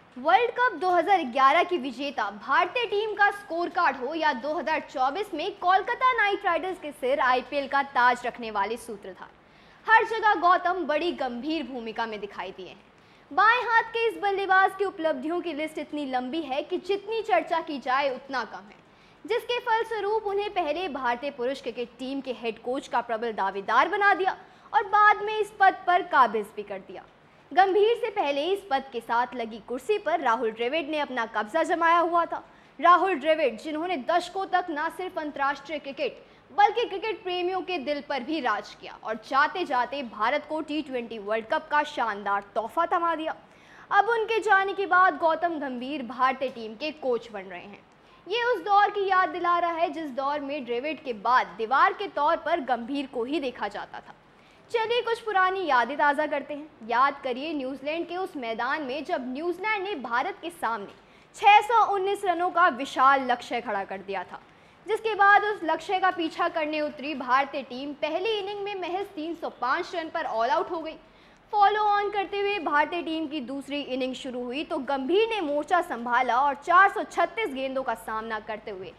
World cup 2011 की विजेता भारतीय टीम का स्कोर कार्ड हो या 2024 में कोलकाता नाइट राइडर्स के सिर आईपीएल का ताज रखने वाले सूत्रधार, हर जगह गौतम बड़ी गंभीर भूमिका में दिखाई दिए हैं। बाएं हाथ के इस बल्लेबाज की उपलब्धियों की लिस्ट इतनी लंबी है कि जितनी चर्चा की जाए उतना कम है, जिसके फलस्वरूप उन्हें पहले भारतीय पुरुष क्रिकेट टीम के हेड कोच का प्रबल दावेदार बना दिया और बाद में इस पद पर काबिज भी कर दिया। गंभीर से पहले इस पद के साथ लगी कुर्सी पर राहुल द्रविड़ ने अपना कब्जा जमाया हुआ था। राहुल द्रविड़, जिन्होंने दशकों तक न सिर्फ अंतर्राष्ट्रीय क्रिकेट बल्कि क्रिकेट प्रेमियों के दिल पर भी राज किया और जाते जाते भारत को टी20 वर्ल्ड कप का शानदार तोहफा थमा दिया। अब उनके जाने के बाद गौतम गंभीर भारतीय टीम के कोच बन रहे हैं। ये उस दौर की याद दिला रहा है जिस दौर में द्रविड़ के बाद दीवार के तौर पर गंभीर को ही देखा जाता था। चलिए कुछ पुरानी यादें ताज़ा करते हैं। याद करिए न्यूजीलैंड के उस मैदान में जब न्यूजीलैंड ने भारत के सामने 619 रनों का विशाल लक्ष्य खड़ा कर दिया था, जिसके बाद उस लक्ष्य का पीछा करने उतरी भारतीय टीम पहली इनिंग में महज 305 रन पर ऑल आउट हो गई। फॉलो ऑन करते हुए भारतीय टीम की दूसरी इनिंग शुरू हुई तो गंभीर ने मोर्चा संभाला और 436 गेंदों का सामना करते हुए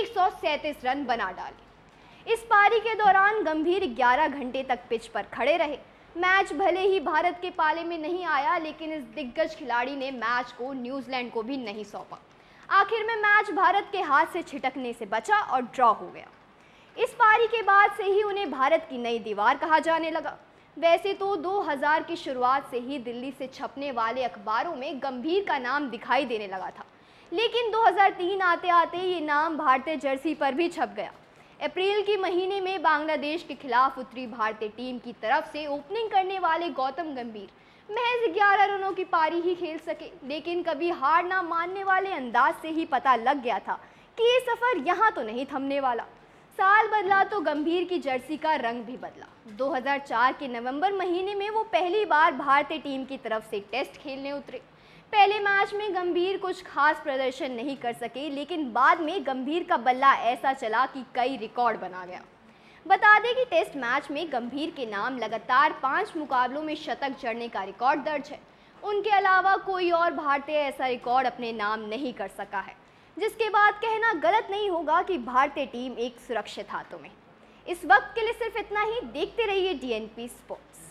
137 रन बना डाले। इस पारी के दौरान गंभीर 11 घंटे तक पिच पर खड़े रहे। मैच भले ही भारत के पाले में नहीं आया, लेकिन इस दिग्गज खिलाड़ी ने मैच को न्यूजीलैंड को भी नहीं सौंपा। आखिर में मैच भारत के हाथ से छिटकने से बचा और ड्रॉ हो गया। इस पारी के बाद से ही उन्हें भारत की नई दीवार कहा जाने लगा। वैसे तो 2000 की शुरुआत से ही दिल्ली से छपने वाले अखबारों में गंभीर का नाम दिखाई देने लगा था, लेकिन 2003 आते आते ये नाम भारतीय जर्सी पर भी छप गया। अप्रैल के महीने में बांग्लादेश के खिलाफ उतरी भारतीय टीम की तरफ से ओपनिंग करने वाले गौतम गंभीर महज 11 रनों की पारी ही खेल सके, लेकिन कभी हार ना मानने वाले अंदाज से ही पता लग गया था कि ये सफ़र यहाँ तो नहीं थमने वाला। साल बदला तो गंभीर की जर्सी का रंग भी बदला। 2004 के नवंबर महीने में वो पहली बार भारतीय टीम की तरफ से टेस्ट खेलने उतरे। पहले मैच में गंभीर कुछ खास प्रदर्शन नहीं कर सके, लेकिन बाद में गंभीर का बल्ला ऐसा चला कि कई रिकॉर्ड बना गया। बता दें कि टेस्ट मैच में गंभीर के नाम लगातार 5 मुकाबलों में शतक जड़ने का रिकॉर्ड दर्ज है। उनके अलावा कोई और भारतीय ऐसा रिकॉर्ड अपने नाम नहीं कर सका है, जिसके बाद कहना गलत नहीं होगा कि भारतीय टीम एक सुरक्षित हाथों में। इस वक्त के लिए सिर्फ इतना ही। देखते रहिए DNP स्पोर्ट्स।